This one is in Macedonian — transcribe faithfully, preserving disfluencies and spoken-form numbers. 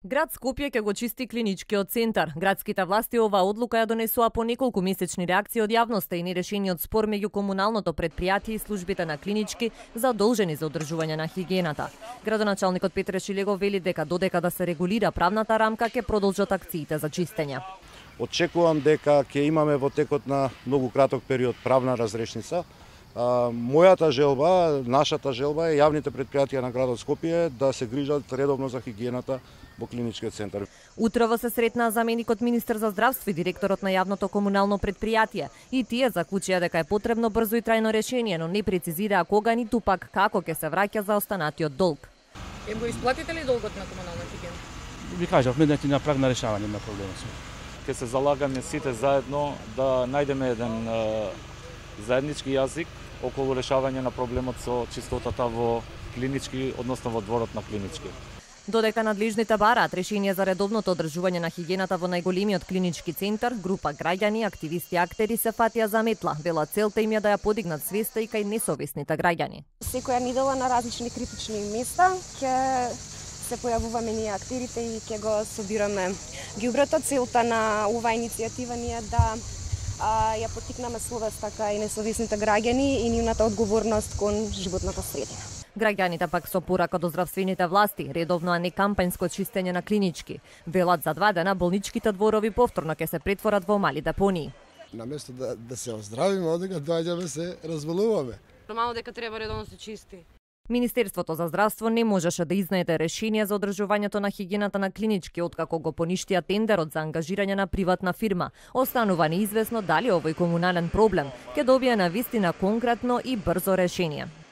Град Скопје ќе го чисти клиничкиот центар. Градските власти оваа одлука ја донесоа по неколку месечни реакции од јавноста и нерешениот спор меѓу комуналното предпријатие и службите на клинички задолжени за одржување на хигиената. Градоначалникот Петре Шилегов вели дека додека да се регулира правната рамка ќе продолжат акциите за чистење. Очекувам дека ќе имаме во текот на многу краток период правна разрешница. А, мојата желба, нашата желба е јавните предпријатија на градот Скопје да се грижат редовно за хигиената во клиничкиот центар. Утрово се сретнаа заменикот министер за здравство и директорот на јавното комунално предпријатие и тие заклучија дека е потребно брзо и трајно решение, но не прецизираа кога ниту пак како ќе се враќа за останатиот долг. Е го исплатите ли долгот на комунална хигиена? Ви кажавме дека на праг на решавање на проблемот. Ке се залагаме сите заедно да најдеме еден е, заеднички јазик околу решавање на проблемот со чистотата во клинички, односно во дворот на клинички. Додека надлежните бараат решение за редовното одржување на хигиената во најголемиот клинички центар, група граѓани, активисти и актери се фатија за метла. Вела целта им е да ја подигнат свеста и кај несовесните граѓани. Секоја недела на различни критични места ќе се појавуваме ние актерите и ќе го собираме ѓубрето. Целта на оваа иницијатива ни е да а, ја потикнеме совеста кај несовесните граѓани и нивната одговорност кон животната средина. Граѓаните пак со порака до здравствените власти, редовно а не кампањско чистење на клинички. Велат за два дена болничките дворови повторно ќе се претворат во мали депонии. Наместо да, да се оздравиме, одека доаѓаме се разволуваме. Нормално дека треба редовно се чисти. Министерството за здравство не можеше да изнајде решение за одржувањето на хигиената на клинички откако го поништија тендерот за ангажирање на приватна фирма. Останува неизвестно дали овој комунален проблем ќе добие навистина конкретно и брзо решение.